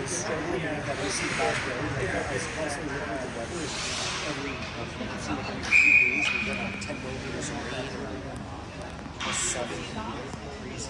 struggling with that recent fast road. I was constantly looking at the weather every few days. We get like 10 millimeters of rain or 7 crazy.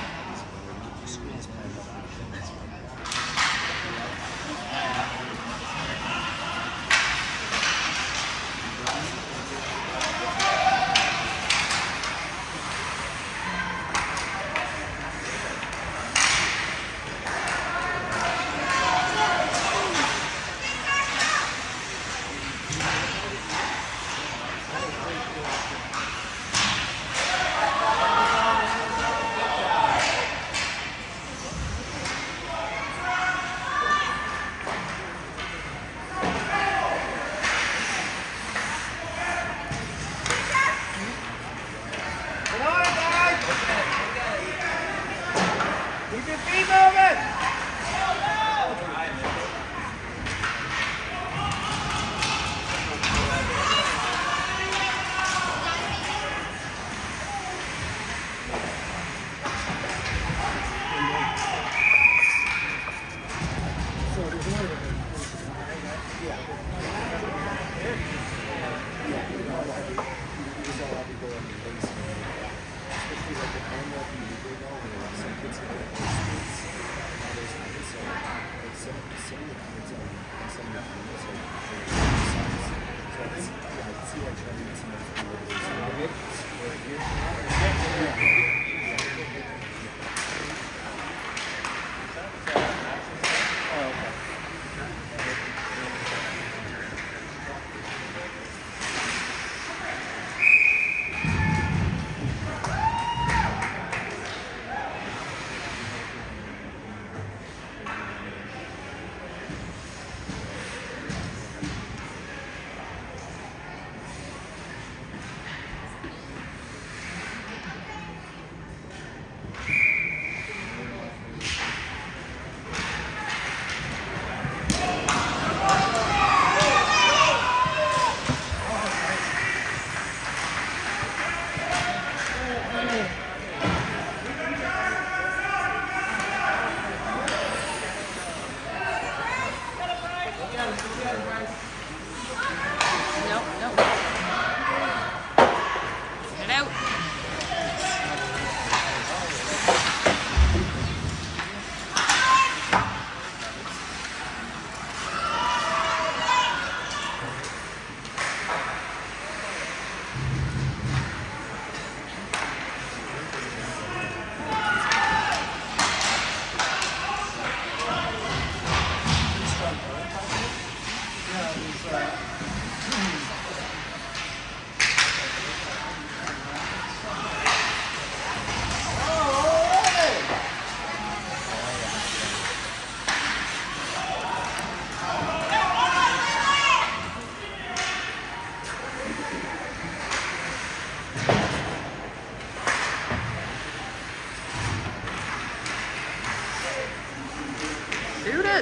Shoot it!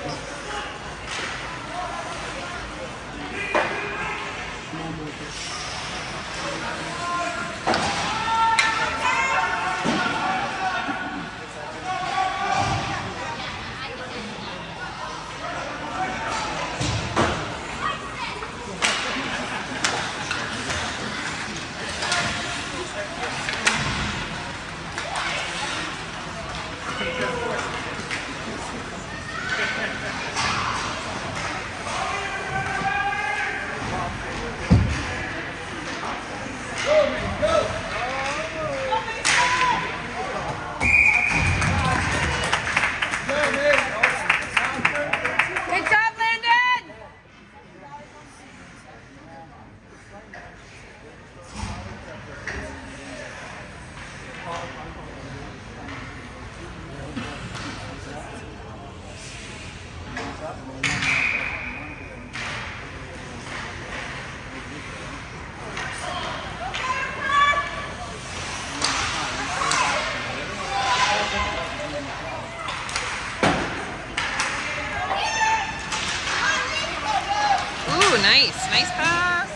Nice. Nice pass.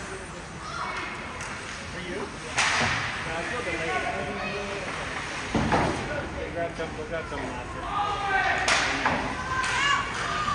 For you? I feel delayed. Grab some after.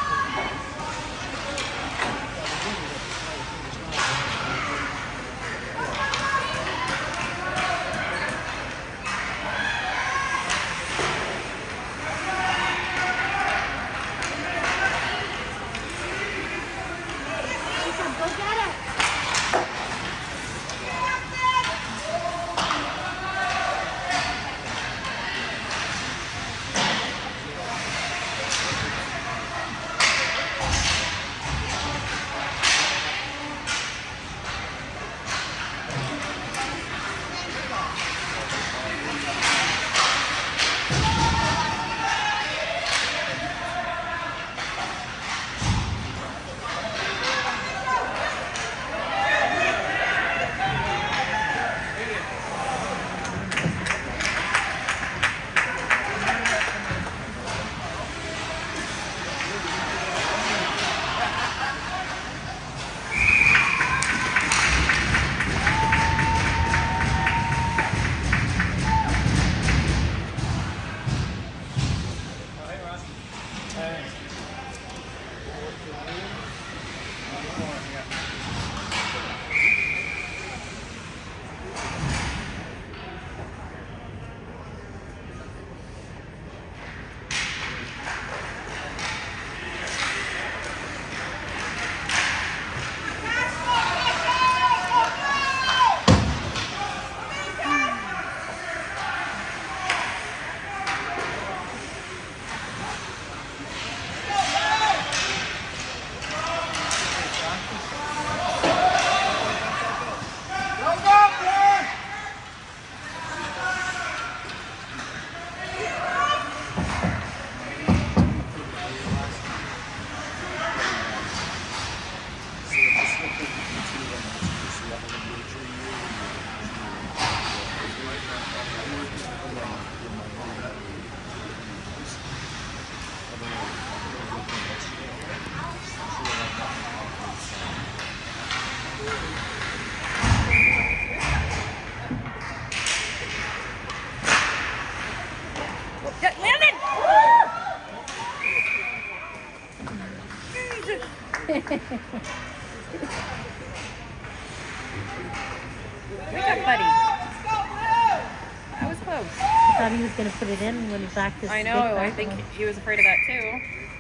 Wake up, buddy. That was close. I thought he was going to put it in when he backed his I stick know. back I think on. he was afraid of that too.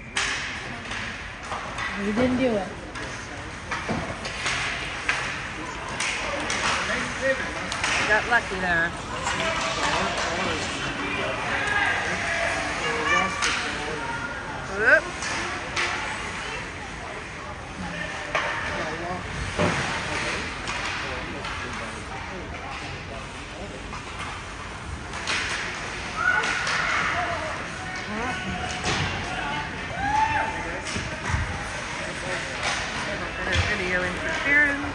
He didn't do it. He got lucky there. Whoop. Video interference.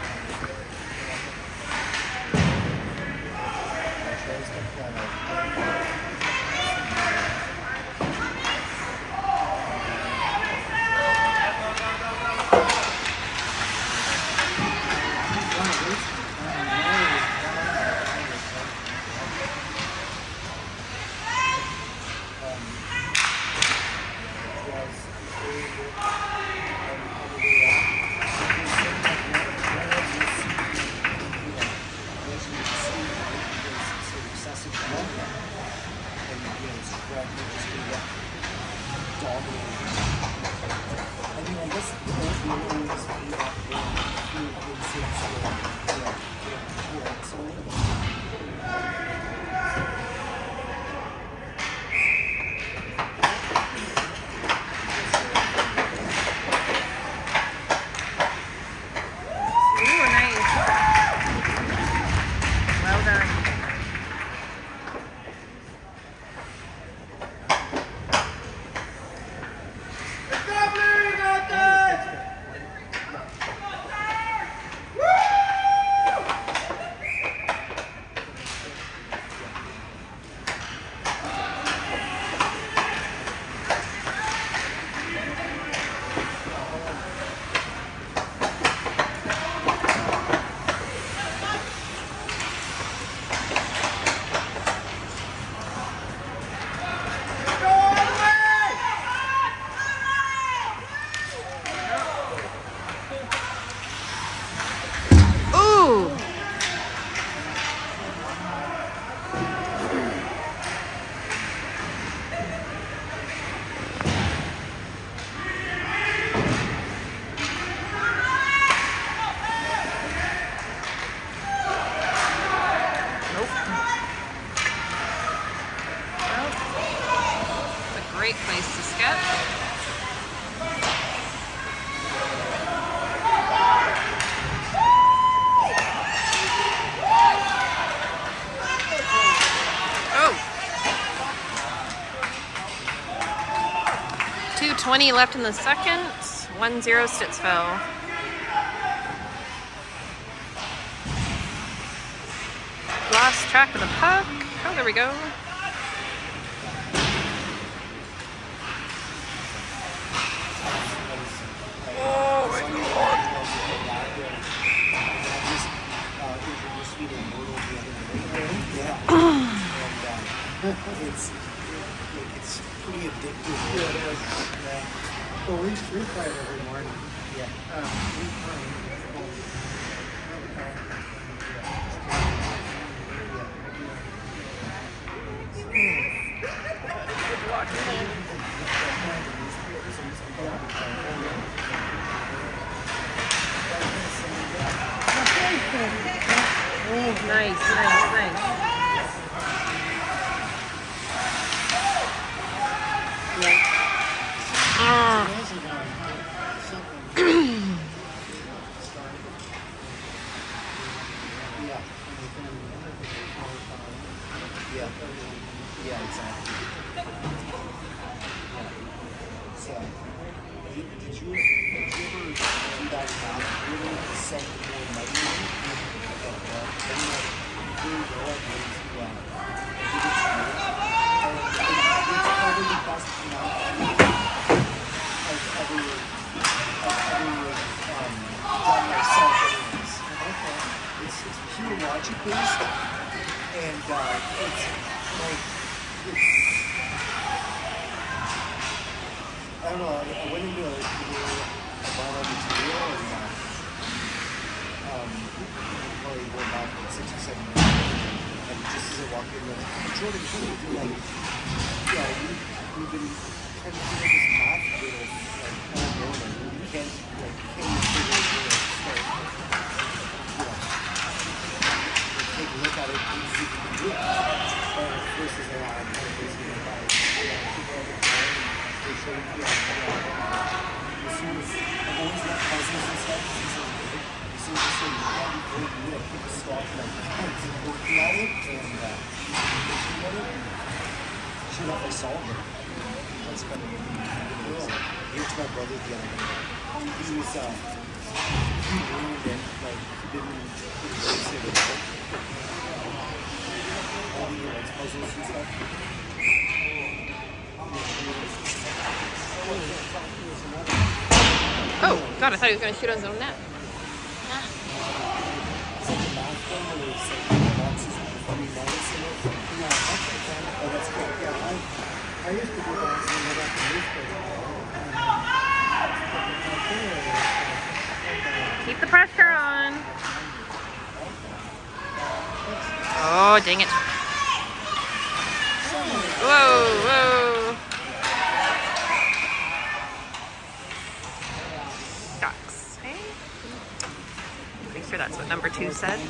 Great place to sketch. Oh. 2:20 left in the second. 1-0 Stittsville. Lost track of the puck. Oh, there we go. It's pretty addictive. Yeah, it is. Yeah. Well, we fight every morning. Yeah. Nice, nice, nice. Yeah, exactly. So, did you ever do that math really set more money on it? Then you really go ahead and give it to you. And it's probably the best amount of money I've ever done myself anyways. Okay. It's pure logic based, and it's like, I don't know, I went into a bottle material and probably going back like 6 or 7 years ago, and just as I walked in, Jordan, like, yeah, we've been trying to figure this math riddle like all morning. You can't figure it out. So, take a look at it and see if you can do it. Versus a lot of basically about they show you as soon as I've always got puzzles and stuff. As soon as you say you have to stop like working at it and sure enough I solved it. That's kind of cool. Here's my brother the other day. He was he ruined it, like he didn't say it. All the like puzzles and stuff. Oh, God, I thought he was going to shoot on his own net. I used to do that when I got the newspaper. Keep the pressure on. Oh, dang it. Whoa, whoa. Ducks, hey? Pretty sure that's what number 2 said.